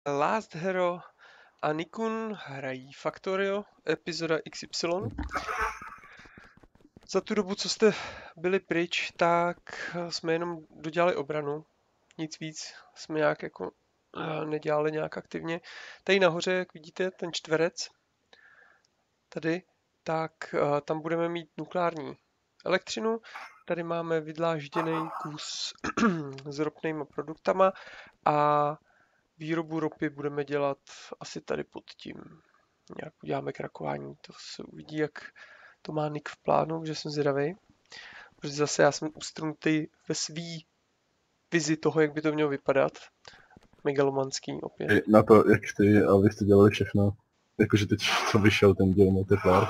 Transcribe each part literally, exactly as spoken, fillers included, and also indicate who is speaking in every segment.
Speaker 1: Last Hero a Nikun hrají Factorio, epizoda X Y. Za tu dobu, co jste byli pryč, tak jsme jenom dodělali obranu. Nic víc jsme nějak jako nedělali nějak aktivně. Tady nahoře, jak vidíte, ten čtverec, tady, tak tam budeme mít nukleární elektřinu. Tady máme vydlážděný kus s ropnými produktama a výrobu ropy budeme dělat asi tady pod tím. Nějak uděláme krakování, to se uvidí, jak to má Nick v plánu, že jsem zvědavý. Protože zase já jsem ustrnutý ve svý vizi toho, jak by to mělo vypadat. Megalomanský opět.
Speaker 2: Na to, jak ty a vy jste dělali všechno, jakože teď co vyšel ten díl Multiplayer,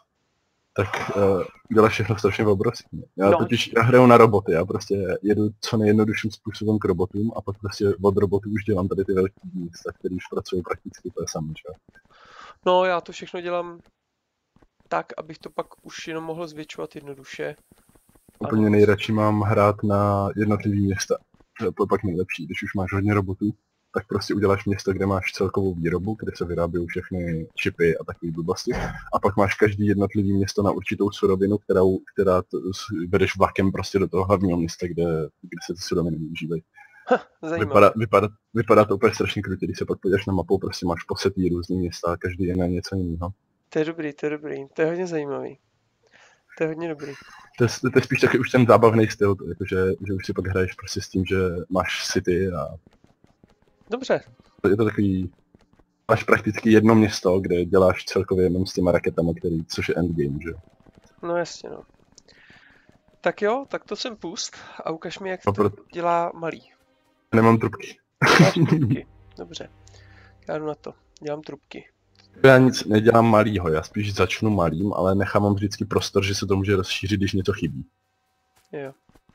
Speaker 2: tak uh, děláš všechno strašně obrovský. Já
Speaker 1: No.
Speaker 2: totiž já hraju na roboty, já prostě jedu co nejjednodušším způsobem k robotům a pak prostě od robotů už dělám tady ty velké místa, které už pracují prakticky to je samé, že?
Speaker 1: No, já to všechno dělám tak, abych to pak už jenom mohl zvětšovat jednoduše.
Speaker 2: Úplně
Speaker 1: Ano.
Speaker 2: nejradši mám hrát na jednotlivý města. To je pak nejlepší, když už máš hodně robotů, tak prostě uděláš město, kde máš celkovou výrobu, kde se vyrábějí všechny čipy a takové blbosti. A pak máš každý jednotlivý město na určitou surovinu, kterou, která t- vedeš vlakem prostě do toho hlavního města, kde, kde se ty suroviny využívají.
Speaker 1: Zajímavé.
Speaker 2: Vypadá, vypadá, vypadá to úplně strašně krutě, když se pak podíváš na mapu, prostě máš posetý různý města a každý je na něco jiného.
Speaker 1: To je dobrý, to je dobrý, to je hodně zajímavý. To je hodně dobrý.
Speaker 2: To je, to je spíš taky už ten zábavný styl, to, jakože, že už si pak hraješ prostě s tím, že máš city a
Speaker 1: Dobře,
Speaker 2: je to takový, máš prakticky jedno město, kde děláš celkově jenom s těma raketama, který, což je endgame, že?
Speaker 1: no jasně no. Tak jo, tak to jsem pust a ukaž mi, jak
Speaker 2: No,
Speaker 1: to
Speaker 2: proto-
Speaker 1: dělá malý.
Speaker 2: Nemám trubky.
Speaker 1: Máš trubky, dobře. Já jdu na to, dělám trubky.
Speaker 2: Já nic nedělám malýho, já spíš začnu malým, ale nechám vždycky prostor, že se to může rozšířit, když něco chybí.
Speaker 1: Jo.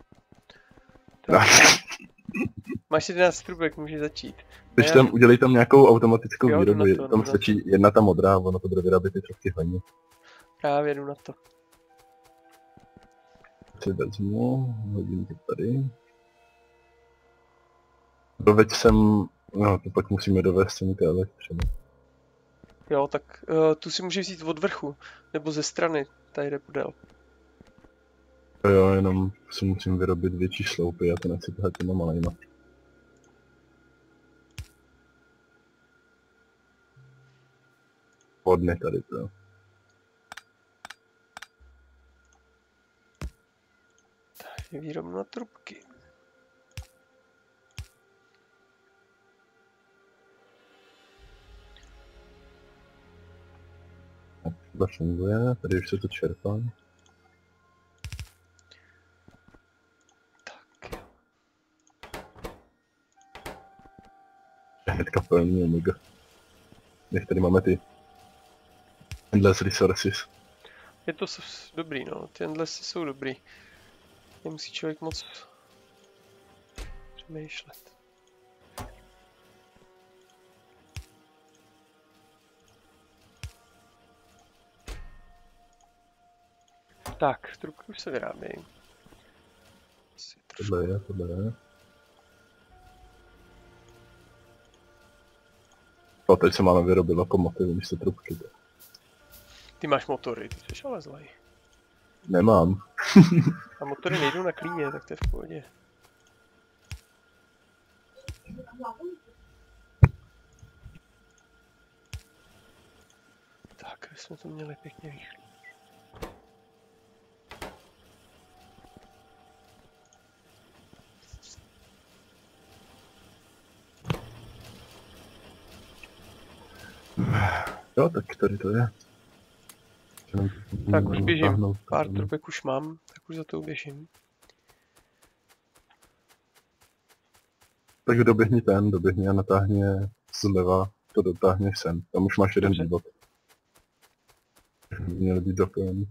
Speaker 2: No.
Speaker 1: Máš jedenáct trubek, můžeš začít.
Speaker 2: Když
Speaker 1: Já-
Speaker 2: tam udělej tam nějakou automatickou
Speaker 1: Jo, jdu
Speaker 2: výrobu,
Speaker 1: na to, jdu
Speaker 2: tam
Speaker 1: na
Speaker 2: stačí jedna ta modrá, ono to bude vyrábět ty trubky hlavně.
Speaker 1: Právě jdu na to.
Speaker 2: Si vezmu, hodím to tady. Doveď jsem, no to pak musíme dovést sem ty elektřiny.
Speaker 1: Jo, tak uh, tu si můžeš vzít od vrchu, nebo ze strany, tady jde podél.
Speaker 2: Jo, jo, jenom si musím vyrobit větší sloupy, já to nechci tahat těma malejma. Hodně tady to jo.
Speaker 1: Je výrobna trubky.
Speaker 2: To funguje, tady už se to čerpá.
Speaker 1: Tak jo.
Speaker 2: Hnedka plný omega. Nech tady máme ty endless resources.
Speaker 1: Je to s- dobrý, no, ty endlessy jsou dobrý. Nemusí člověk moc přemýšlet. Tak, trubky už se vyrábějí. Asi trošku.
Speaker 2: Tohle je, tohle je. A teď se máme vyrobit lokomotivy místo trubky.
Speaker 1: Ty máš motory, ty jsi ale zlej.
Speaker 2: Nemám.
Speaker 1: A motory nejdou na klíně, tak to je v pohodě. Tak, aby jsme to měli pěkně rychlý.
Speaker 2: Jo, tak tady to je.
Speaker 1: Tak už běžím.
Speaker 2: Táhnout,
Speaker 1: Pár
Speaker 2: táhnout.
Speaker 1: trubek už mám, tak už za to běžím.
Speaker 2: Tak doběhni ten, doběhni a natáhni zleva, to dotáhneš sem. Tam už máš jeden
Speaker 1: Dobře.
Speaker 2: důvod. Měl být doplněný.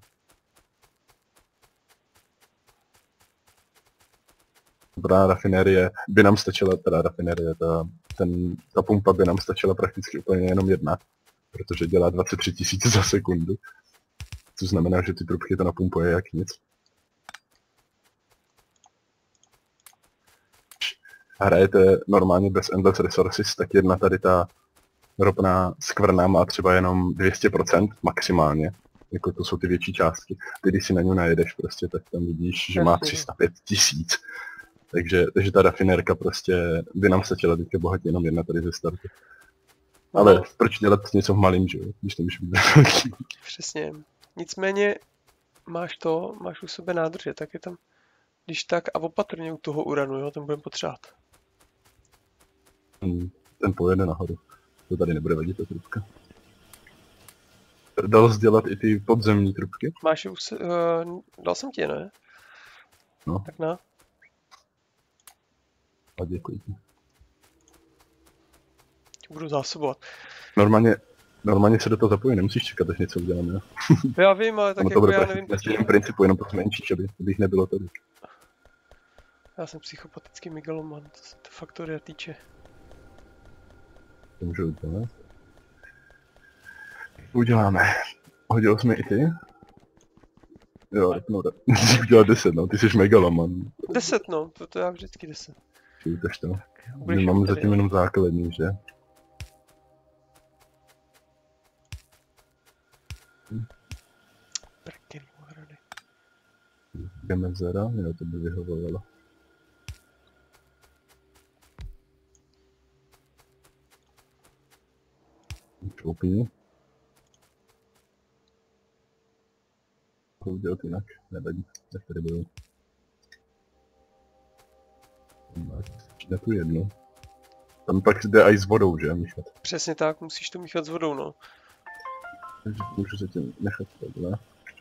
Speaker 2: Dobrá rafinérie by nám stačila, teda rafinérie, ta, ten, ta pumpa by nám stačila prakticky úplně jenom jedna, protože dělá dvacet tři tisíc za sekundu. Což znamená, že ty trubky to napumpuje jak nic. hrajete normálně bez Endless Resources, tak jedna tady ta ropná skvrna má třeba jenom dvě stě procent maximálně. Jako to jsou ty větší částky. Ty, když si na něj najedeš prostě, tak tam vidíš, že má tři sta pět tisíc. Takže, takže ta rafinérka prostě by nám stačila teďka bohatě jenom jedna tady ze startu. Ale no. Proč dělat něco v malým, že jo? Když to může být velký.
Speaker 1: Přesně. Nicméně máš to, máš u sebe nádrže, tak je tam, když tak a opatrně u toho uranu, jo, ten budeme potřebovat.
Speaker 2: Hmm, ten pojede nahoru. To tady nebude vadit ta trubka. Dal jsi dělat i ty podzemní trubky?
Speaker 1: Máš je už, uh, dal jsem ti, ne?
Speaker 2: No.
Speaker 1: Tak na.
Speaker 2: A děkuji ti.
Speaker 1: Budu zásobovat.
Speaker 2: Normálně, normálně se do toho zapojí, nemusíš čekat, až něco uděláme.
Speaker 1: Já vím, ale tak jako já nevím.
Speaker 2: Na stejném principu, jenom to zmenšíš, aby, aby jich nebylo tady.
Speaker 1: Já jsem psychopatický megaloman, co se to Faktoria týče.
Speaker 2: To můžu udělat. Uděláme. Hodil jsi mi i ty? Jo, no tak. Jsi udělal deset, no, ty jsi megaloman.
Speaker 1: deset, no, to, to já vždycky deset.
Speaker 2: Čujteš to. My máme zatím jenom základní, že?
Speaker 1: Prkný ohrady.
Speaker 2: Gemezera, jo, to by vyhovovalo. Čoupí. To udělat jinak, nevadí, tak tady budou. Na tu jednu. Tam pak jde i s vodou, že, míchat?
Speaker 1: Přesně tak, musíš to míchat s vodou, no.
Speaker 2: Takže můžu se tím nechat takhle.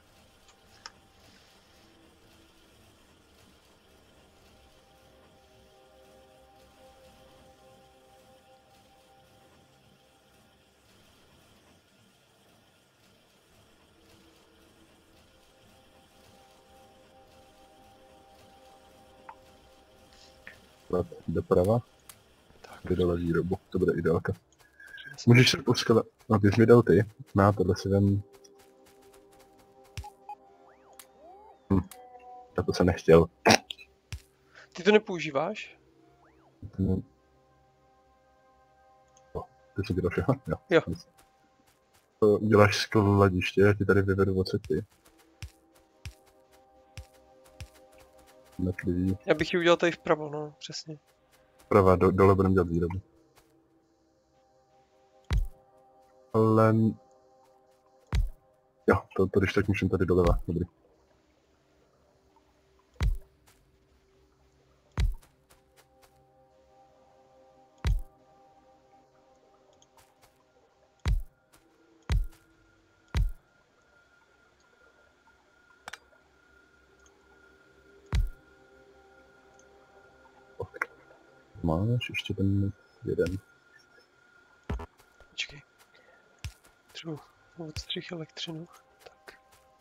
Speaker 2: Doprava. Kde dole výrobu, to bude ideálka. Můžeš se poskat, no ty jsi mi dal ty, na tohle si vem. Hm, já to jsem nechtěl.
Speaker 1: Ty to nepoužíváš?
Speaker 2: No. O, ty jsi dělal všechno? Jo.
Speaker 1: Jo.
Speaker 2: Uděláš skladiště, já ti tady vyvedu ocety. Netlivý.
Speaker 1: Já bych ji udělal tady vpravo, no, přesně.
Speaker 2: Vprava, do, dole budeme dělat výrobu. Ale... Jo, to, to když tak můžeme tady doleva, dobrý. Máš ještě ten jeden.
Speaker 1: Počkej. Třeba odstřih elektřinu. Tak.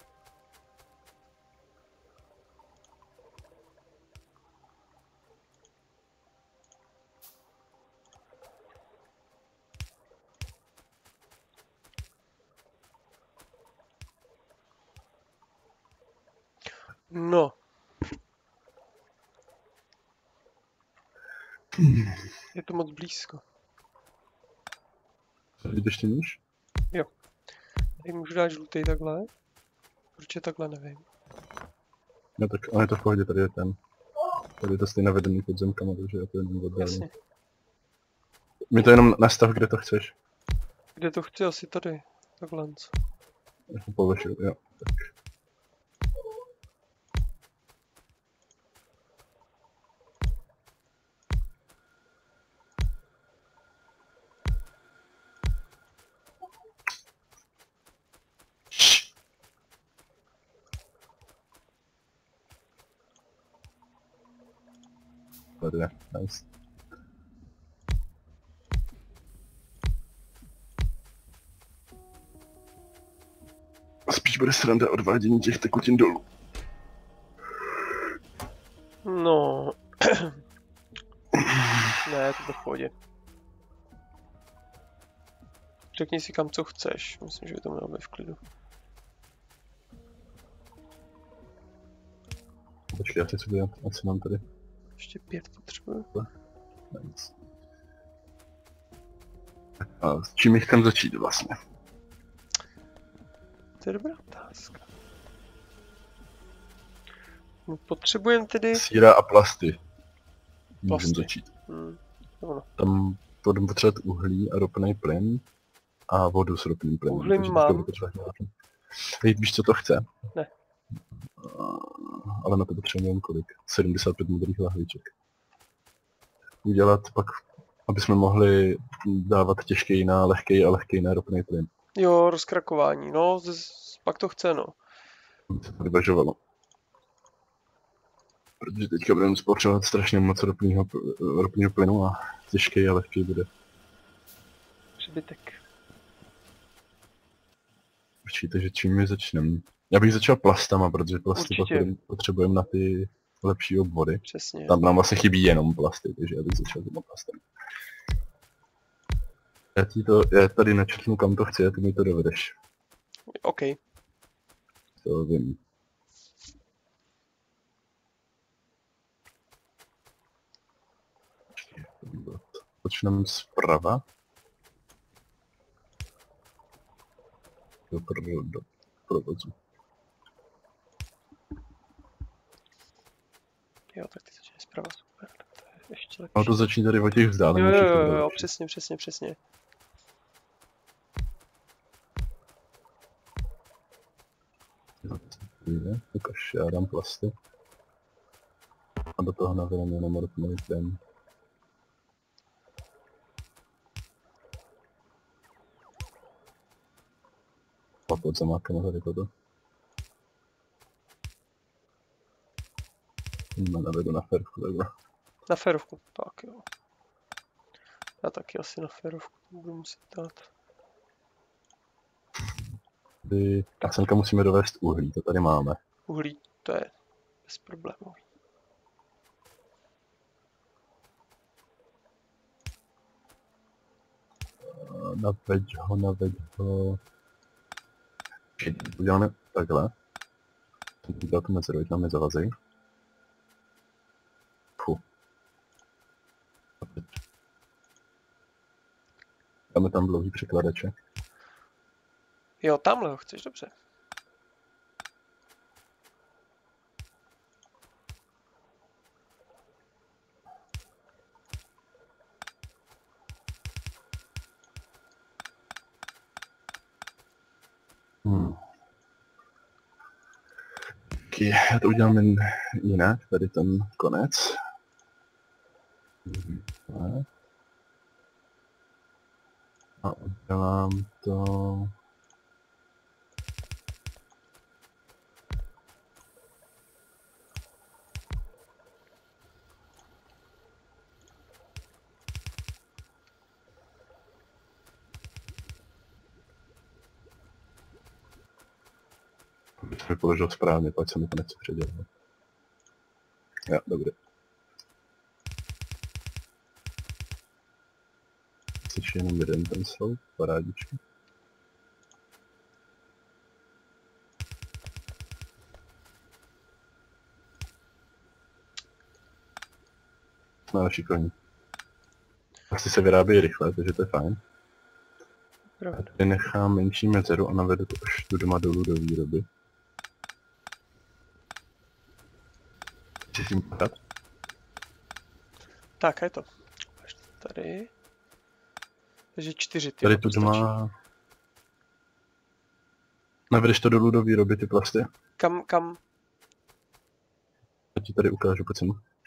Speaker 1: No. Je to moc blízko.
Speaker 2: Jít ještě níž?
Speaker 1: Jo. Tady můžu dát žlutý takhle. Proč je takhle, nevím.
Speaker 2: No tak, ale je to v pohodě, tady je ten. Tady je to stejně vedený pod zemkama, takže já to jenom oddálim.
Speaker 1: Jasně.
Speaker 2: Mi to jenom nastav, kde to chceš.
Speaker 1: Kde to chci? Asi tady. Takhle.
Speaker 2: Jako povrchu, jo. Tak. Tady je, nice. Spíš bude sranda odvádění těch tekutin dolů.
Speaker 1: No. Ne, to je v pohodě. Řekni si kam co chceš. Myslím, že by to mělo být v klidu.
Speaker 2: Počkej, já si co dělat, ať se mám tady.
Speaker 1: Ještě pět potřebuji.
Speaker 2: Nice. A s čím jich tam začít vlastně?
Speaker 1: To je dobrá otázka. No, potřebujeme tedy...
Speaker 2: Síra a plasty. Můžeme
Speaker 1: Plasty.
Speaker 2: začít.
Speaker 1: Hmm. No.
Speaker 2: Tam budeme potřebovat uhlí a ropný plyn a vodu s ropným plynem.
Speaker 1: Uhlí
Speaker 2: takže
Speaker 1: mám.
Speaker 2: teďka budu potřebovat nějaký. Hej, víš, co to chce?
Speaker 1: Ne.
Speaker 2: Uh, ale na to potřebujeme kolik? sedmdesát pět modrých lahviček. Udělat pak, aby jsme mohli dávat těžký na lehký a lehký na ropný plyn.
Speaker 1: Jo, rozkrakování, no, z, z, pak to chce, no.
Speaker 2: Se to vyvažovalo. Protože teďka budeme spotřebovat strašně moc ropného, ropného plynu a těžký a lehký bude.
Speaker 1: Přebytek.
Speaker 2: Počkejte, že čím my začneme? Já bych začal plastama, protože plasty
Speaker 1: Určitě.
Speaker 2: pak potřebujeme na ty lepší obvody.
Speaker 1: Přesně.
Speaker 2: Tam nám vlastně chybí jenom plasty, takže já bych začal těma plastem. Já ti to, já tady načrtnu, kam to chci a ty mi to dovedeš.
Speaker 1: OK.
Speaker 2: To vím. Počneme zprava. Do, pro, do provozu.
Speaker 1: Jo, tak ty začneš zprava, super. To je ještě lepší.
Speaker 2: No to začíná tady o těch
Speaker 1: Jo,
Speaker 2: vzdálených.
Speaker 1: jo, jo, jo, přesně, přesně, přesně.
Speaker 2: Ukaž, já dám plasty. A do toho navedeme jenom ropný plyn. A pod zamákama tady toto. No, navedu na fervku takhle.
Speaker 1: Na ferovku, tak jo. Já taky asi na ferovku budu muset dát.
Speaker 2: Tady, a semka musíme dovést uhlí, to tady máme.
Speaker 1: Uhlí, to je bezproblémový.
Speaker 2: Naveď ho, naveď ho. Uděláme takhle. Jsem udělal tu mezeru, ať nám nezavazej. Fuh. Dáme tam dlouhý překladače.
Speaker 1: Jo, tamhle ho chceš, dobře.
Speaker 2: Hmm. Okay, já to udělám jen jinak, tady ten konec. Tak. A udělám to... Bych mi položil správně, pak se mi to nechce předělat. Jo, dobrý. Ještě jenom jeden ten sloup, parádičky. No, šikovní. Asi se vyrábí rychle, takže to je fajn. Tady nechám menší mezeru a navedu to až tu doma dolů do výroby. Chci s tím podat?
Speaker 1: Tak, a je to. Až tady. Takže čtyři ty.
Speaker 2: Tady tu doma... Navedeš to dolů do výroby, ty plasty?
Speaker 1: Kam, kam?
Speaker 2: Já ti tady ukážu, pojď sem.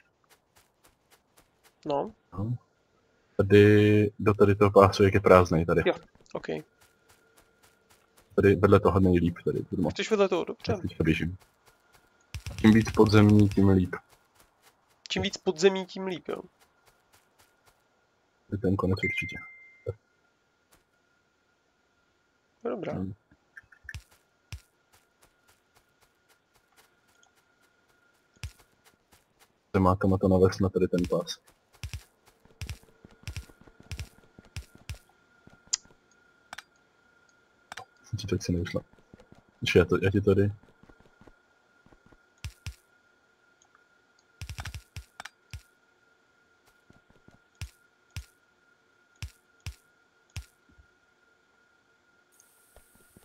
Speaker 1: No.
Speaker 2: No. Tady, do tady toho pásu, jak je prázdnej tady.
Speaker 1: Jo, OK.
Speaker 2: Tady vedle toho nejlíp, tady tu doma.
Speaker 1: Chceš vedle toho, dobře.
Speaker 2: Já teďka běžím. Tím víc podzemní, tím líp.
Speaker 1: Čím víc podzemí, tím líp, jo.
Speaker 2: Je ten konec určitě.
Speaker 1: No, dobrá.
Speaker 2: Hmm. Zemákama to navést na tady ten pás. Ti tak si neušla. Ještě já, to, já ti tady...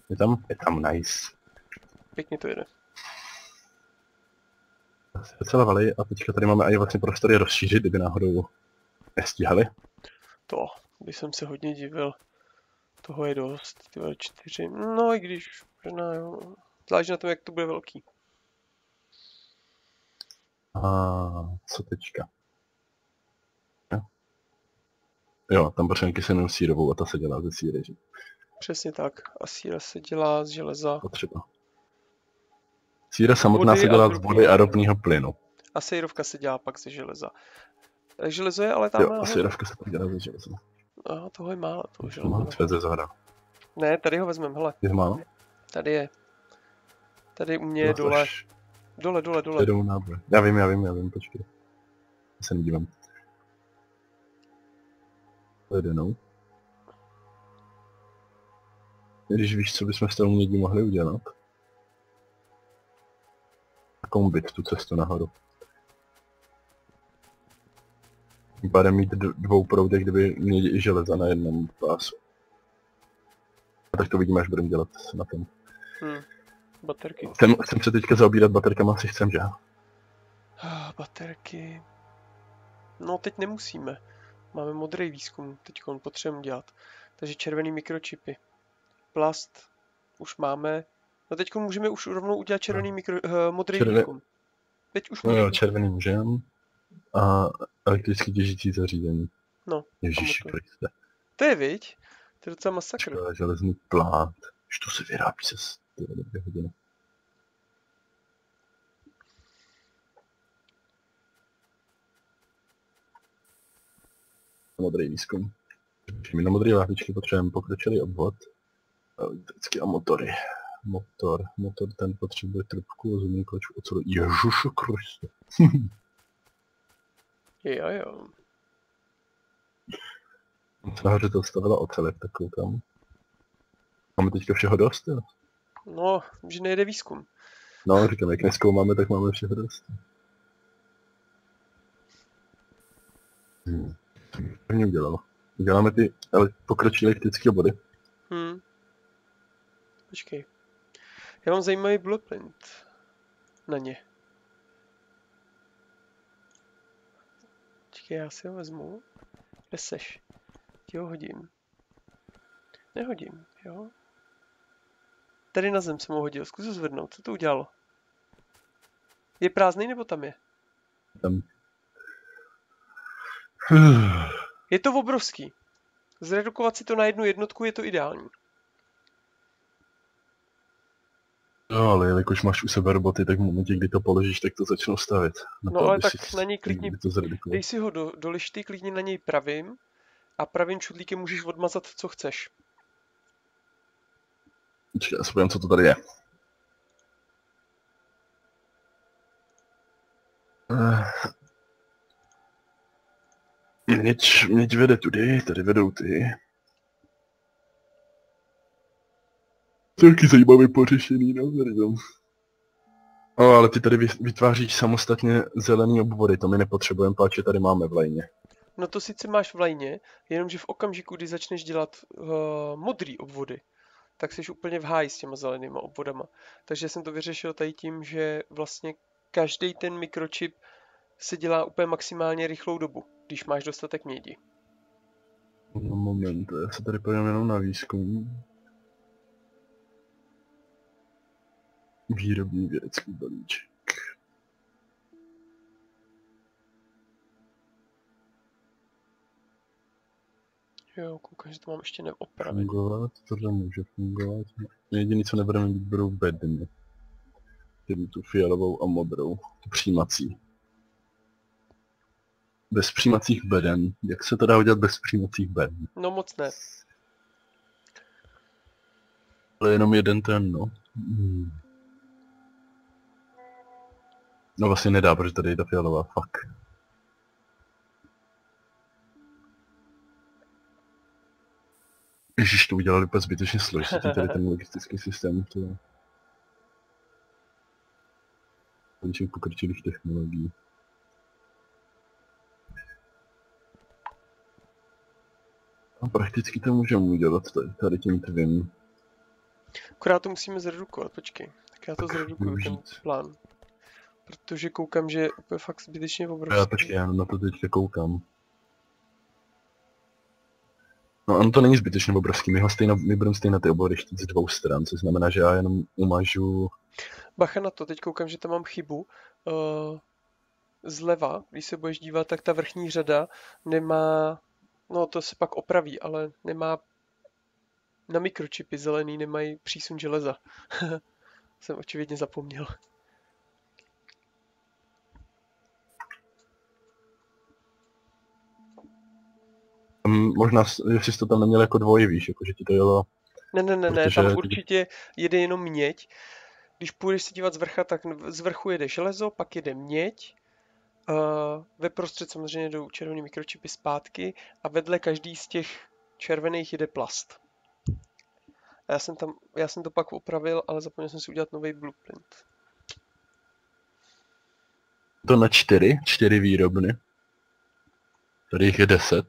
Speaker 2: Je tam? Je tam, nice.
Speaker 1: Pěkně to jede.
Speaker 2: Docela valej a teďka tady máme i vlastně prostory rozšířit, kdyby náhodou nestíhali.
Speaker 1: To by jsem se hodně divil. Toho je dost, ty čtyři. No i když, možná jo. Záleží na tom, jak to bude velký.
Speaker 2: A co teďka? Jo, jo tam potřebujeme kyselinu sírovou a ta se dělá ze síry, že?
Speaker 1: Přesně tak. A síra se dělá z železa.
Speaker 2: Potřeba. Síra samotná
Speaker 1: Vody
Speaker 2: se
Speaker 1: a
Speaker 2: dělá z
Speaker 1: drobných
Speaker 2: vody a
Speaker 1: plynů.
Speaker 2: ropného plynu.
Speaker 1: A sejrovka se dělá pak ze železa. E, Železo je ale tam
Speaker 2: Jo, a
Speaker 1: nahoře.
Speaker 2: sírovka se pak dělá ze železa.
Speaker 1: Aha, toho je málo, toho
Speaker 2: To má
Speaker 1: železa.
Speaker 2: cvě ze zhora.
Speaker 1: Ne, tady ho vezmeme, hele.
Speaker 2: Je málo?
Speaker 1: Tady je. Tady u mě je dole. Dole, dole, dole.
Speaker 2: Jedou náboj. Já vím, já vím, já vím, počkej. Já se nedívám. Jedenou. Když víš, co bychom s tou mědí mohli udělat. Kombit tu cestu nahoru. Tím pádem mít dvou proudech, kdyby měli i železa na jednom pásu. A tak to vidíme, až budeme dělat na tom.
Speaker 1: Hmm. Baterky.
Speaker 2: Chcem, chcem se teďka zaobírat baterkama, asi chcem, že?
Speaker 1: Ah, baterky. No teď nemusíme. Máme modrý výzkum, teď potřebujeme dělat. Takže červený mikročipy. Plast už máme. No teď můžeme už rovnou udělat červený mikro, uh, modrý
Speaker 2: Červe...
Speaker 1: výzkum. Teď už
Speaker 2: No
Speaker 1: můžeme.
Speaker 2: jo, červený můžem. A elektricky těžící zařízení.
Speaker 1: No.
Speaker 2: Ježíši Kriste.
Speaker 1: To je, viď? To je docela masakr.
Speaker 2: Čekaj, železný plát. Už to se vyrábí se dvě hodiny. Modrý výzkum. My na modré láhvičky potřebujeme pokročilý obvod. Elektrické a motory. Motor. Motor ten potřebuje trubku, zumní kločku, ocelu. Ježušu Kriste.
Speaker 1: Jo, jo.
Speaker 2: Nahoře to stavila ocelek, tak koukám. Máme teďka všeho dost, jo?
Speaker 1: No, že nejde výzkum.
Speaker 2: No, říkám, jak nezkoumáme, tak máme všeho dost. Hmm. To mě udělalo. Děláme ty ele- pokročilé elektrické body.
Speaker 1: Hmm. Počkej. Já mám zajímavý blueprint na ně. Počkej, já si ho vezmu. Kde seš? Ti ho hodím. Nehodím, jo? Tady na zem jsem ho hodil, zkus ho zvednout, co to udělalo? Je prázdný nebo tam je?
Speaker 2: Tam.
Speaker 1: Je to obrovský. Zredukovat si to na jednu jednotku je to ideální.
Speaker 2: No, ale jelikož máš u sebe roboty, tak v momentě, kdy to položíš, tak to začnou stavit. Na
Speaker 1: No
Speaker 2: to,
Speaker 1: ale
Speaker 2: aby
Speaker 1: tak
Speaker 2: si
Speaker 1: na něj klidně,
Speaker 2: to zredukoval.
Speaker 1: dej si ho do, do lišty, klidně na něj pravým a pravým čudlíkem můžeš odmazat, co chceš.
Speaker 2: Počkej, já se podívám, co to tady je. Měď, měď vede tudy, tady vedou ty. Taky zajímavý pořešený, no, tady tam. No, ale ty tady vytváříš samostatně zelený obvody, to my nepotřebujeme, páče tady máme v lajně.
Speaker 1: No to sice máš v lajně, jenomže v okamžiku, kdy začneš dělat uh, modrý obvody, tak jsi úplně v háji s těma zelenýma obvodama. Takže jsem to vyřešil tady tím, že vlastně každý ten mikročip se dělá úplně maximálně rychlou dobu, když máš dostatek mědi.
Speaker 2: No moment, já se tady podívám jenom na výzkum. Výrobní vědecký balíček.
Speaker 1: Jo, koukám, že to mám ještě neopravit.
Speaker 2: Fungovat, tohle může fungovat. Jediný, co nebudeme mít, budou bedny. Tedy tu fialovou a modrou, tu přijímací. Bez přijímacích beden. Jak se to dá udělat bez přijímacích beden?
Speaker 1: No moc ne.
Speaker 2: Ale jenom jeden ten, no. Hmm. No vlastně nedá, protože tady je ta fialová, fuck. Ježiš, to udělali úplně zbytečně složitý, tady ten logistický systém, to je... Končím pokročilých technologií. A prakticky to můžeme udělat tady, tady tím tvým.
Speaker 1: Akorát to musíme zredukovat, počkej. Tak já to zredukuju, ten
Speaker 2: využít.
Speaker 1: plán. Protože koukám, že je úplně fakt zbytečně
Speaker 2: Já
Speaker 1: obrovský.
Speaker 2: počkej, já na to teďka koukám. No on to není zbytečně obrovský, my ho stejno, my budeme stejně ty obory chtít z dvou stran, což znamená, že já jenom umažu...
Speaker 1: Bacha na to, teď koukám, že tam mám chybu. Uh, zleva, když se budeš dívat, tak ta vrchní řada nemá, no to se pak opraví, ale nemá, na mikročipy zelený nemají přísun železa. Jsem očividně zapomněl.
Speaker 2: Um, možná, jestli jsi to tam neměl jako dvoj, víš, jako že ti to jelo...
Speaker 1: Ne, ne, ne, ne,
Speaker 2: Protože
Speaker 1: tam
Speaker 2: ty-
Speaker 1: určitě jede jenom měď. Když půjdeš se dívat z vrcha, tak z vrchu jede železo, pak jede měď. Uh, ve prostřed samozřejmě jdou červené mikročipy zpátky a vedle každý z těch červených jede plast. A já jsem, tam, já jsem to pak opravil, ale zapomněl jsem si udělat nový blueprint.
Speaker 2: To na čtyři, čtyři výrobny. Tady jich je deset.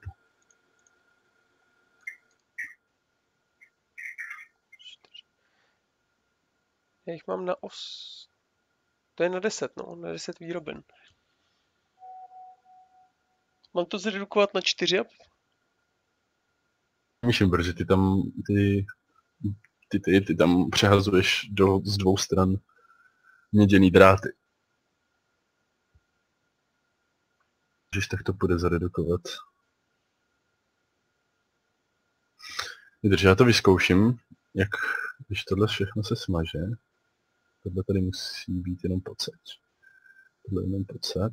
Speaker 1: Já jich mám na os... To je na deset, no, na deset výroben. Mám to zredukovat na čtyři?
Speaker 2: Myším, protože ty tam, ty, ty, ty, ty tam přehazuješ do, z dvou stran měděný dráty. Když tak to bude zaredukovat. Vydrž, já to vyzkouším, jak když tohle všechno se smaže. Tohle tady musí být jenom pocať. Tohle jenom pocať.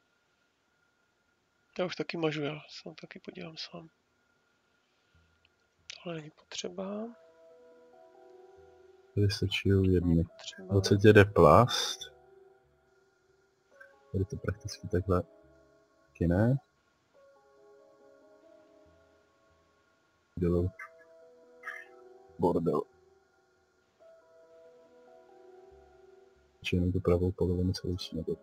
Speaker 1: Já už taky mažu, já se taky podívám sám. Tohle není potřeba.
Speaker 2: Tady stačí jedny.
Speaker 1: Potřeba.
Speaker 2: Odsaď jede plast. Tady to prakticky takhle taky ne. Bordel. Bordel. Či jenom tu pravou polovinu se musí nadat.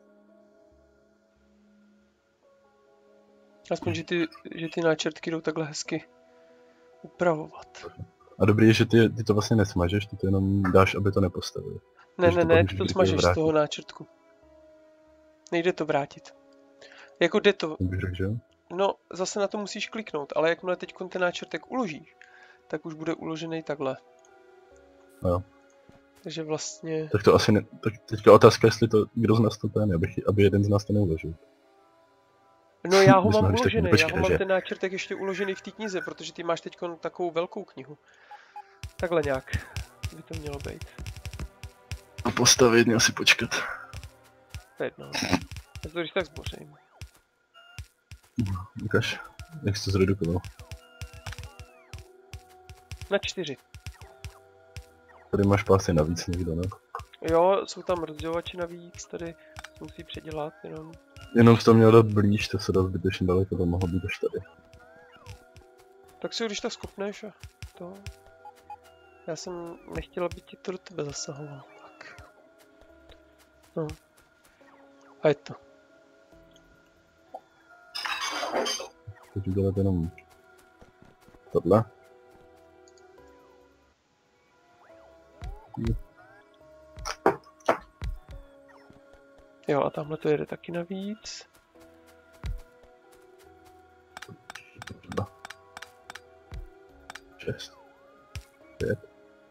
Speaker 1: Aspoň, že ty, že ty náčrtky jdou takhle hezky upravovat.
Speaker 2: A dobrý je, že ty, ty to vlastně nesmažeš, ty to jenom dáš, aby to nepostavil.
Speaker 1: Ne,
Speaker 2: Takže
Speaker 1: ne,
Speaker 2: to
Speaker 1: ne,
Speaker 2: pak
Speaker 1: ty
Speaker 2: můžeš
Speaker 1: to
Speaker 2: kdykoliv
Speaker 1: smažeš z
Speaker 2: vrátit.
Speaker 1: toho náčrtku. Nejde to vrátit. Jako jde to,
Speaker 2: Bych řekl, že jo?
Speaker 1: no zase na to musíš kliknout, ale jakmile teď ten náčrtek uložíš, tak už bude uložený takhle.
Speaker 2: Jo.
Speaker 1: Takže vlastně,
Speaker 2: Tak to asi ne... Tak teďka otázka, jestli to kdo z nás to ten, aby, aby jeden z nás to neuložil.
Speaker 1: no já ho
Speaker 2: My jsme
Speaker 1: mám
Speaker 2: když tak
Speaker 1: uložený, já
Speaker 2: počkej,
Speaker 1: ho mám
Speaker 2: že?
Speaker 1: ten náčrtek ještě uložený v té knize, protože ty máš teď takovou velkou knihu. Takhle nějak by to mělo být.
Speaker 2: A postavit, měl si počkat.
Speaker 1: To je jedno. Já to když tak zbořím.
Speaker 2: Ukaž, jak jsi to zredukoval.
Speaker 1: Na čtyři.
Speaker 2: Tady máš pásy navíc někdo, ne?
Speaker 1: Jo, jsou tam rozdělovači navíc, tady se musí předělat jenom.
Speaker 2: Jenom jsi to měl dát blíž, to se dá zbytečně daleko, to mohlo být až tady.
Speaker 1: Tak si ho když tak skopneš a to. Já jsem nechtěla, aby ti to do tebe zasahovalo. Tak. No. A je to.
Speaker 2: Teď udělat jenom tohle.
Speaker 1: Jo, a tamhle to jede taky navíc.
Speaker 2: Dva. Šest. Pět.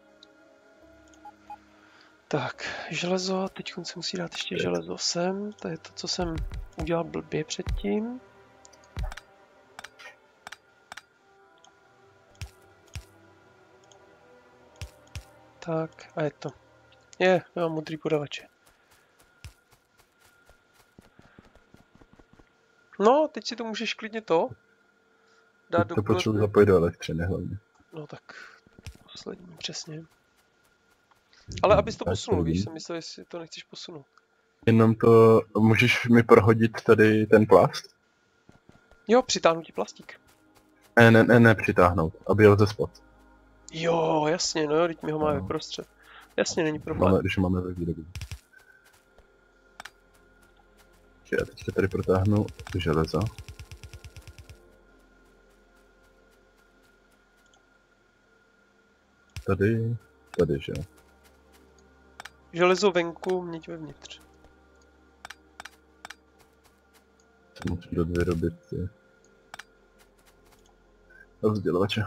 Speaker 1: Tak, železo, teď se musí dát ještě železo sem, to je to, co jsem udělal blbě předtím. Tak, a je to. Je, já mám modrý podavače. No, teď si to můžeš klidně to dát
Speaker 2: Teď
Speaker 1: do
Speaker 2: to potřebuji
Speaker 1: kule-
Speaker 2: zapojit do elektřiny hlavně.
Speaker 1: No tak, poslední, přesně. Ale abys to
Speaker 2: Tak
Speaker 1: posunul, víš,
Speaker 2: vidím.
Speaker 1: jsem myslel, jestli to nechceš posunout.
Speaker 2: Jenom to, můžeš mi prohodit tady ten plast?
Speaker 1: Jo, přitáhnu ti plastík.
Speaker 2: Ne, ne, ne, ne, přitáhnout, aby jel ze spod.
Speaker 1: Jo, jasně, no jo, teď my ho máme
Speaker 2: No.
Speaker 1: prostřed. Jasně, není problém.
Speaker 2: Máme, když ho máme ve výrobě. Já teďka tady protáhnu železo. Tady tady, že jo.
Speaker 1: Železo venku, měď vevnitř.
Speaker 2: Musím do vyrobit ty rozdělovače.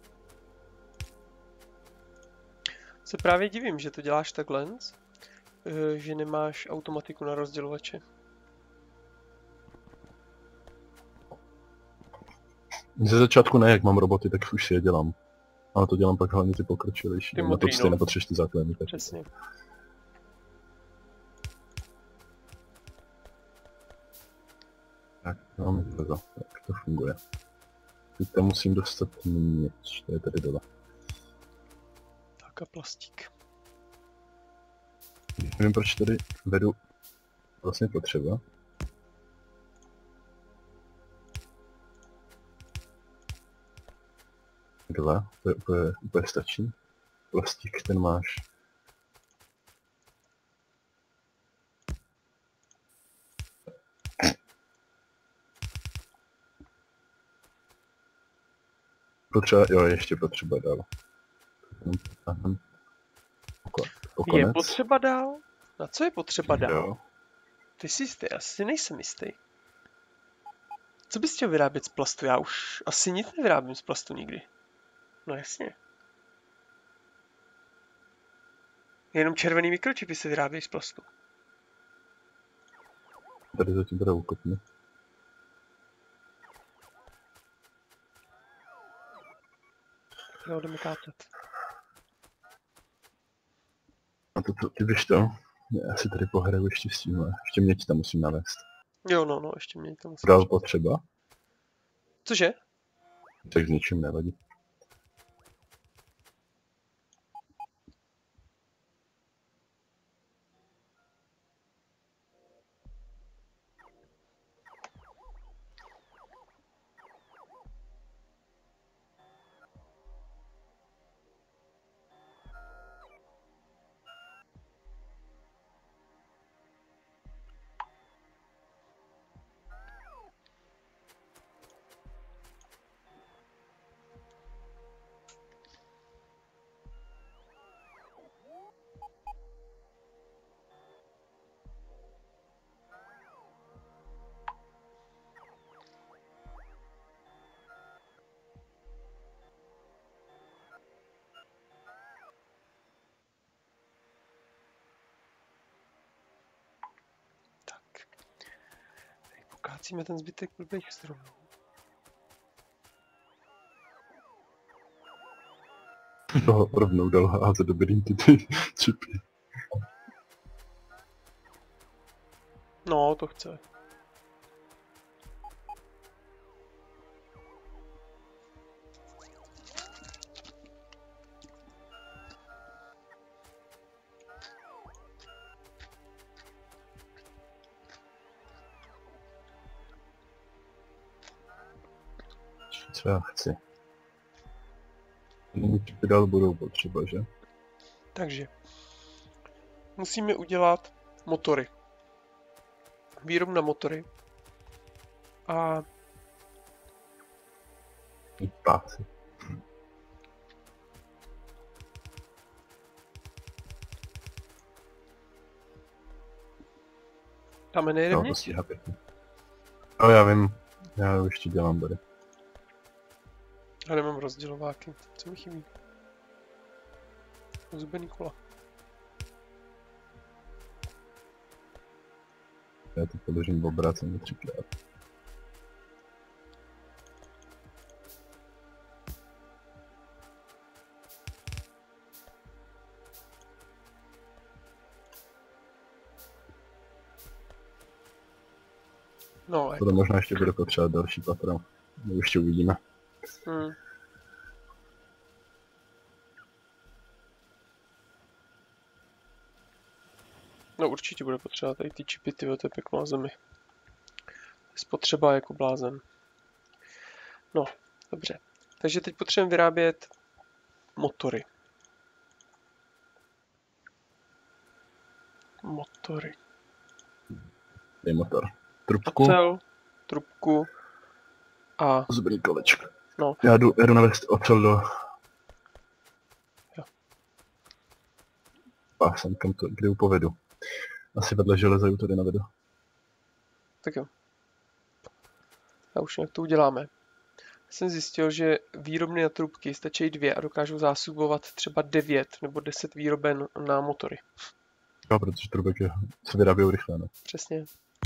Speaker 1: Se právě divím, že to děláš takhle, že nemáš automatiku na rozdělovače.
Speaker 2: Ze začátku ne, jak mám roboty, tak už si je dělám. Ale to dělám pak hlavně ty pokročilejší.
Speaker 1: Ty
Speaker 2: Na to
Speaker 1: modrý,
Speaker 2: stejně
Speaker 1: no.
Speaker 2: potřebuješ ty základní.
Speaker 1: Přesně.
Speaker 2: Tak, máme to, jak to funguje. Teď tam musím dostat měč, to je tady dole.
Speaker 1: Tak a plastík.
Speaker 2: Nevím, proč tady vedu vlastně potřeba. Dva, to je úplně, úplně stačí. Plastík ten máš. Potřeba, jo, ještě potřeba dál.
Speaker 1: Je potřeba dál? Na co je potřeba dál?
Speaker 2: Jo.
Speaker 1: Ty jsi jistý, asi nejsem jistý. Co bys chtěl vyrábět z plastu? Já už asi nic nevyrábím z plastu nikdy. No jasně. Jenom červený mikročipy se vyrábějí z plastu.
Speaker 2: Tady zatím bude ukopně.
Speaker 1: Jo, jdeme kácet.
Speaker 2: A to, to ty víš to? Já si tady pohraju ještě s tím, ještě měť tam musím navést.
Speaker 1: Jo, no, no, ještě mě to musím.
Speaker 2: Dál potřeba?
Speaker 1: Cože?
Speaker 2: Tak s ničím nevadí.
Speaker 1: Kácíme ten zbytek blbých stromů.
Speaker 2: No, rovnou dal házet do bedínky ty čipy.
Speaker 1: No, to chce.
Speaker 2: Co já chci. Čipy dál budou potřeba, že?
Speaker 1: Takže musíme udělat motory. Výrobna motory. A
Speaker 2: Pásy.
Speaker 1: dáme nejde
Speaker 2: No,
Speaker 1: mě?
Speaker 2: to stíhá pěkně. No já vím, já ještě dělám tady.
Speaker 1: Já nemám rozdělováky. Co mi chybí? Zubený kola.
Speaker 2: Já to podložím v obráceně třikrát.
Speaker 1: No,
Speaker 2: To možná ještě bude potřebovat další patro. Ještě uvidíme.
Speaker 1: Hmm. No určitě bude potřeba tady ty čipy, tyhle, to je peklo na zemi. Spotřeba jako blázen. No, dobře. Takže teď potřebujeme vyrábět motory. Motory.
Speaker 2: Je motor. Trubku.
Speaker 1: Ocel, trubku a...
Speaker 2: Zubený kolečko.
Speaker 1: No.
Speaker 2: Já jdu, jdu navést ocel do...
Speaker 1: Jo.
Speaker 2: pásem, kam to, kde ji povedu. Asi vedle železa ji tady navedu.
Speaker 1: Tak jo. A už jak to uděláme. Jsem zjistil, že výrobny na trubky stačí dvě a dokážou zásobovat třeba devět nebo deset výroben na motory.
Speaker 2: Jo, protože trubek je, se vyrábějí rychle, ne?
Speaker 1: Přesně.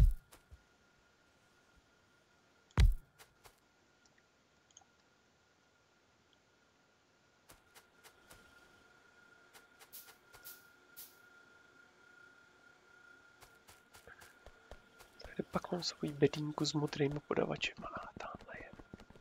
Speaker 1: Tady pak mám svoji bedínku s modrýma podavačema. A tamhle je.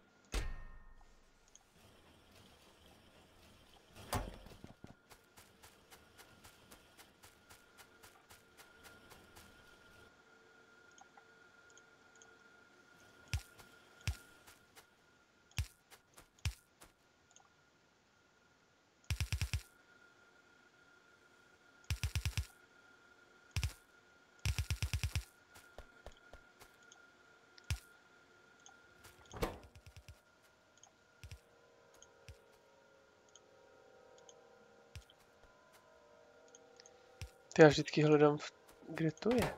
Speaker 1: Ty já vždycky hledám, v... kde to je.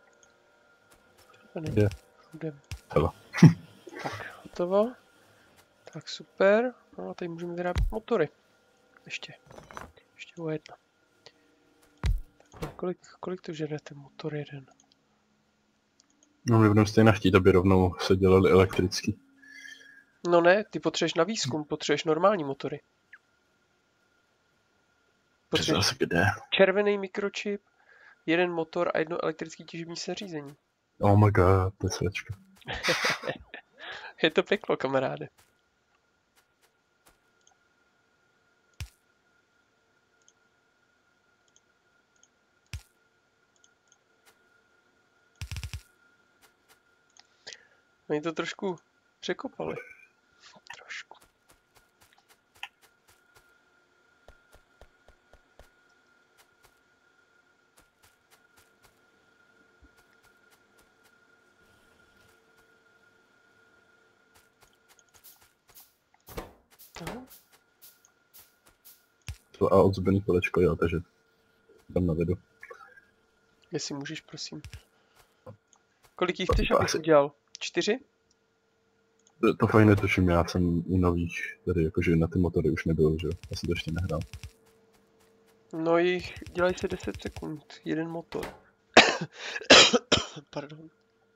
Speaker 2: Kde?
Speaker 1: Kde?
Speaker 2: Hele.
Speaker 1: Tak, hotovo. Tak super. No a tady můžeme vyrábět motory. Ještě. Ještě o jedna. Tak, kolik, kolik to žere ten motor jeden?
Speaker 2: No my budeme stejně chtít, aby rovnou se dělali elektrický.
Speaker 1: No ne, ty potřebuješ na výzkum, potřebuješ normální motory. Potřebuješ
Speaker 2: Zase kde?
Speaker 1: červený mikročip, jeden motor a jedno elektrický těžební zařízení.
Speaker 2: Oh my god, to je svěčka.
Speaker 1: Je to peklo, kamaráde. Oni to trošku překopali. Trošku. No.
Speaker 2: To a odzubený kolečko, jo, takže tam navedu.
Speaker 1: Jestli můžeš, prosím. Kolik jich
Speaker 2: To
Speaker 1: chceš,
Speaker 2: to
Speaker 1: abych
Speaker 2: asi-
Speaker 1: udělal? Čtyři?
Speaker 2: To, to fajn netuším, já jsem u nových, tady jakože na ty motory už nebyl, že jo, já jsem to ještě nehrál.
Speaker 1: No jich dělají se deset sekund. Jeden motor. Pardon.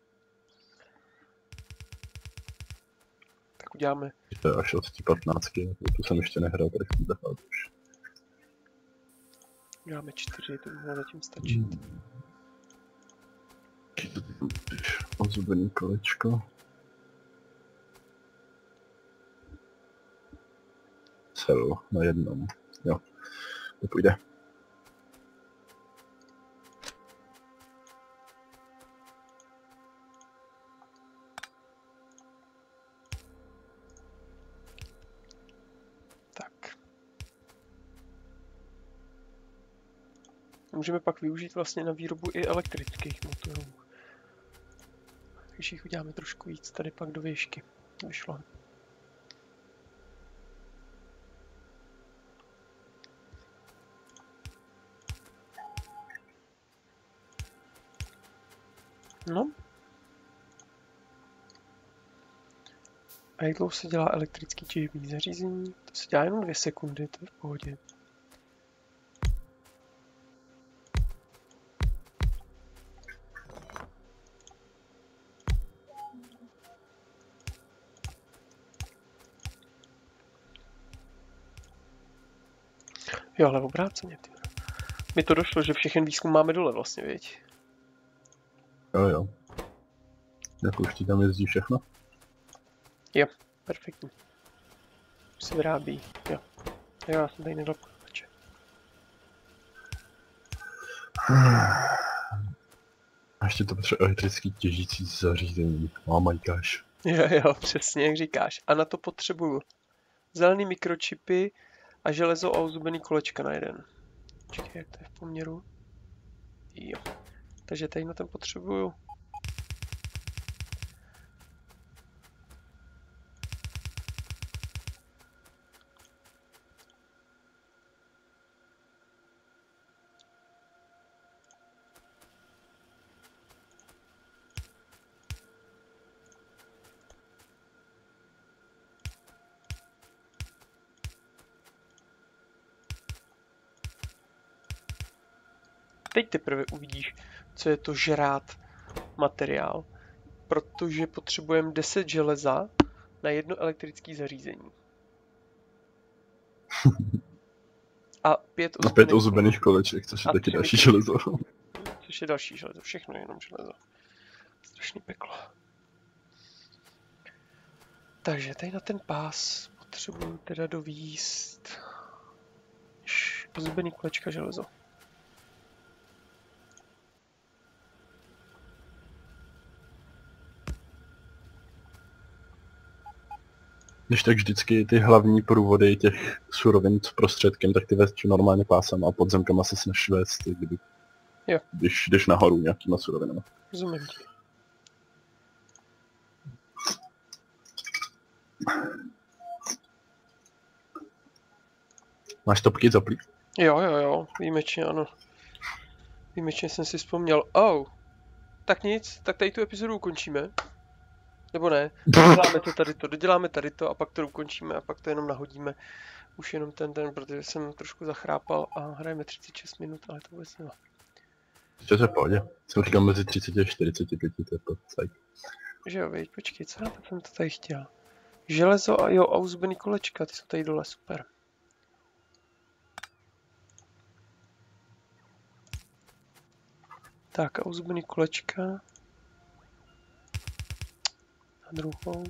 Speaker 1: Tak uděláme.
Speaker 2: To je až od tí patnáctky, to jsem ještě nehrál, tady v té fázi už.
Speaker 1: Uděláme čtyři, to by mohlo zatím stačit.
Speaker 2: Ozubený kolečko. Cel na jednom. Jo, to půjde.
Speaker 1: Tak. Můžeme pak využít vlastně na výrobu i elektrických motorů. Když jich uděláme trošku víc, tady pak do výšky. Vyšlo. No. A jak dlouho se dělá elektrický těžební zařízení? To se dělá jenom dvě sekundy, to je v pohodě. Jo, ale obráceně, ty. Mi to došlo, že všechen výzkum máme dole vlastně, viď?
Speaker 2: Jo, jo. Jak už ti tam jezdí všechno?
Speaker 1: Jo, perfektní. Už se vyrábí, jo. Jo, já jsem tady nedal počítače.
Speaker 2: A ještě to potřebuje elektrický těžící zařízení. Oh my gosh.
Speaker 1: Jo, jo, přesně jak říkáš. A na to potřebuju zelený mikročipy a železo a ozubený kolečka na jeden. Počkej, jak to je v poměru? Jo. Takže tady na ten potřebuju. Teď teprve uvidíš, co je to žrát materiál. Protože potřebujeme deset železa na jedno elektrické zařízení. A pět
Speaker 2: A pět
Speaker 1: ozubných
Speaker 2: ozubených koleček, což je
Speaker 1: A
Speaker 2: taky
Speaker 1: tři
Speaker 2: další
Speaker 1: mikro-
Speaker 2: železo.
Speaker 1: Což je další železo. Všechno je jenom železo. Strašný peklo. Takže tady na ten pás potřebuju teda dovíst š- ozubený kolečka železo.
Speaker 2: Když tak vždycky ty hlavní průvody těch surovin s prostředkem, tak ty vezš normálně pásem a podzemkama se snažíš vést, kdyby,
Speaker 1: Jo.
Speaker 2: když jdeš nahoru nějakýma surovinama.
Speaker 1: Rozumím ti.
Speaker 2: Máš topky zaplý?
Speaker 1: Jo, jo, jo, výjimečně ano. Výjimečně jsem si vzpomněl. Oh, tak nic, tak tady tu epizodu ukončíme. Nebo ne, doděláme to tady to, doděláme tady to a pak to ukončíme a pak to jenom nahodíme. Už jenom ten den, protože jsem trošku zachrápal a hrajeme třicet šest minut, ale to vůbec nemá.
Speaker 2: Ještě to je v pohodě. Jsem říkal mezi třicet a čtyřicet pět, to je to cajk.
Speaker 1: Že jo, veď, počkej, co já jsem to tady chtěl? Železo a jo, a uzbený kolečka, ty jsou tady dole, super. Tak a uzbený kolečka. Na druhou.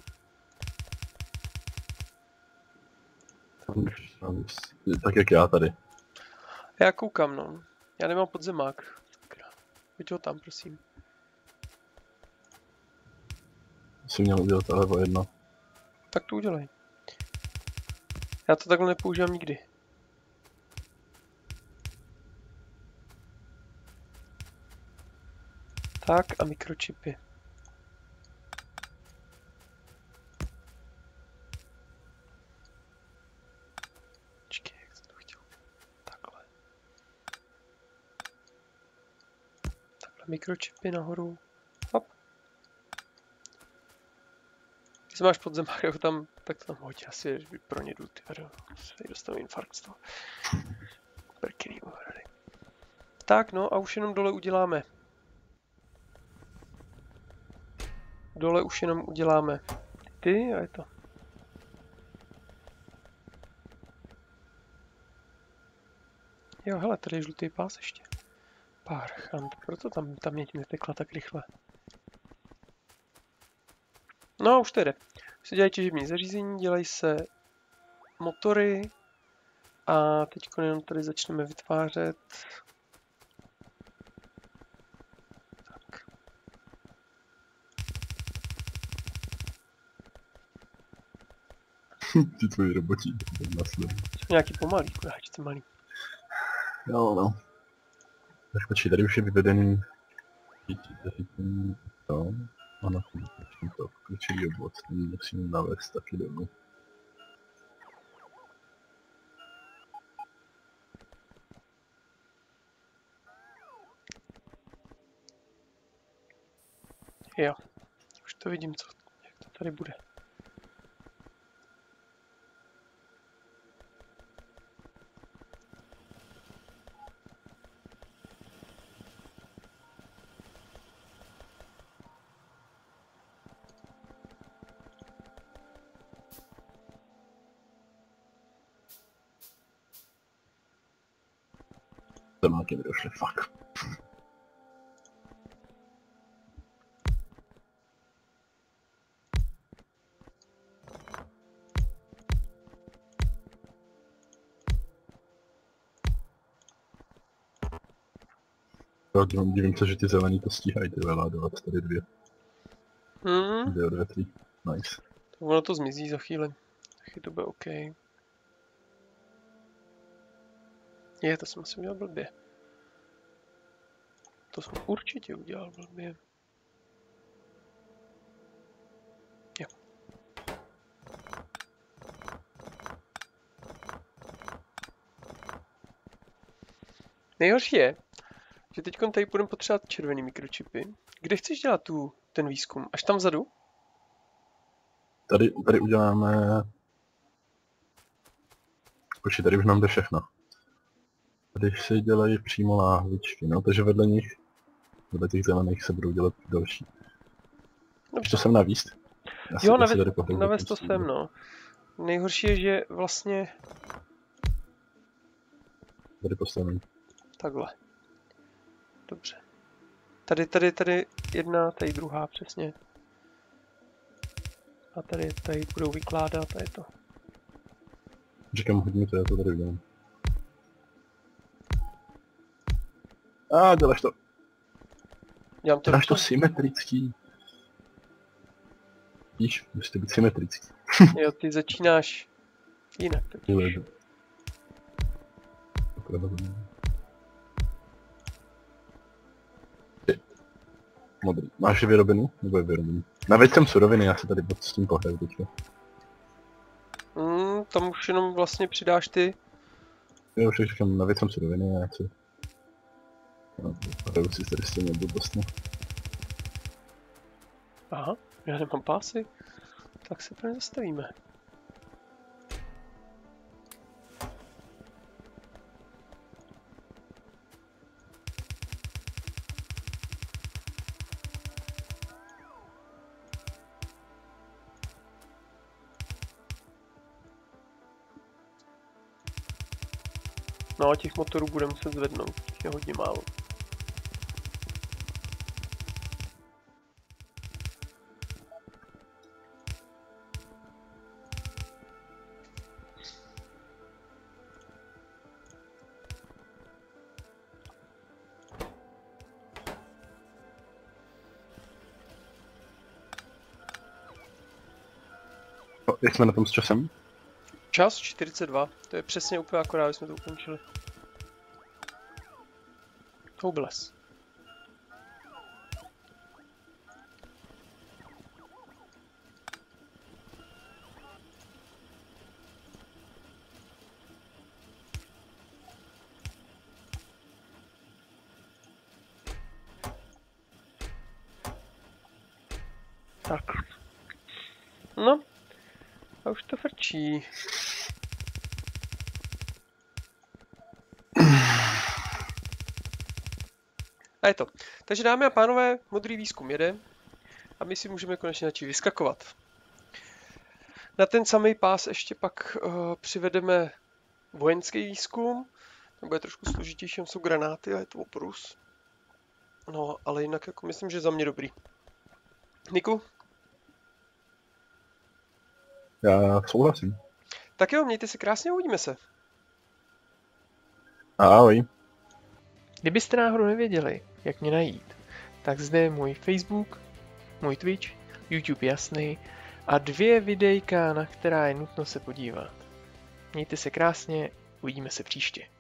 Speaker 2: Tak jak já tady.
Speaker 1: Já koukám, no. Já nemám podzemák. Pojď ho tam, prosím.
Speaker 2: Jsi měl udělat ale o jedno.
Speaker 1: Tak to udělej. Já to takhle nepoužívám nikdy. Tak a mikročipy. Počkej, jak jsem to chtěl. Takhle. Takhle mikročipy nahoru. Hop. Když máš podzemák, jako tam, tak tam hoď asi pro ně jdu, ty vado. Se dostanu infarkt z toho. Prkylý ohrady. Tak no a už jenom dole uděláme. Dole už jenom uděláme ty a je to. Jo, hele, tady je žlutý pás ještě. Parchant, proto tam ta měď netekla tak rychle. No, už to jde. Už se dělají těžební zařízení, dělají se motory a teď jenom tady začneme vytvářet. Tak.
Speaker 2: Ty tvoji roboti.
Speaker 1: Jsou nějaký pomalý, kuráčci malý.
Speaker 2: Jo, no. Tak počkej, tady už je vyvedený to. Ano, to klíčový obvod, ten musím navést taky domů.
Speaker 1: Jo, už to vidím, co, jak to tady bude.
Speaker 2: Temáky mi došly, fuck. Divím se, že ty zelený to stíhají, ty veládovat tady dvě.
Speaker 1: Hmm,
Speaker 2: Dvě odvětví. Nice.
Speaker 1: ono to zmizí za chvíli. Taky to bude OK. Je, to jsem asi udělal blbě. To jsem určitě udělal blbě. Jo. Nejhorší je, že teď tady budeme potřebovat červený mikročipy. Kde chceš dělat tu, ten výzkum? Až tam vzadu?
Speaker 2: Tady, tady uděláme... Počkej, tady už nám jde všechno. Když se dělají přímo láhvičky, no, takže vedle nich, vedle těch zelených se budou dělat další. Dobře. To jsem navíst?
Speaker 1: Já jo, navést to sem, no. Nejhorší je, že vlastně...
Speaker 2: Tady postavím.
Speaker 1: Takhle. Dobře. Tady, tady, tady jedna, tady druhá, přesně. A tady, tady budou vykládat a je to.
Speaker 2: Říkám, hodně to, já to tady udělám. A děláš to.
Speaker 1: Dělám to.
Speaker 2: Děláš to symetrický. Víš, musíte být symetrický.
Speaker 1: Jo, ty začínáš jinak.
Speaker 2: Modrý. Máš je vyrobenou? Nebo je vyrobený? Naveď jsem suroviny, já se tady pod s tím pohraju teďka.
Speaker 1: Mm, tam už jenom vlastně přidáš ty.
Speaker 2: Jo, však říkám, naveď jsem suroviny a já si... No, pohraju si tady s těmi blbostmi.
Speaker 1: Aha, já nemám pásy. Tak se pro ně zastavíme. No a těch motorů bude muset zvednout, je hodně málo.
Speaker 2: No, jak jsme na tom s časem?
Speaker 1: Čas čtyřicet dva, to je přesně úplně akorát, když jsme to ukončili. Houbles. Tak. No. A už to frčí. A je to. Takže dámy a pánové, modrý výzkum jede a my si můžeme konečně začít vyskakovat. Na ten samý pás ještě pak uh, přivedeme vojenský výzkum. To bude trošku složitější, jsou granáty a je to oprus. No, ale jinak jako myslím, že za mě dobrý. Niku?
Speaker 2: Já souhlasím.
Speaker 1: Tak jo, mějte se krásně, uvidíme se.
Speaker 2: Ahoj.
Speaker 1: Kdybyste náhodou nevěděli, jak mě najít, tak zde je můj Facebook, můj Twitch, YouTube jasný a dvě videjka, na která je nutno se podívat. Mějte se krásně, uvidíme se příště.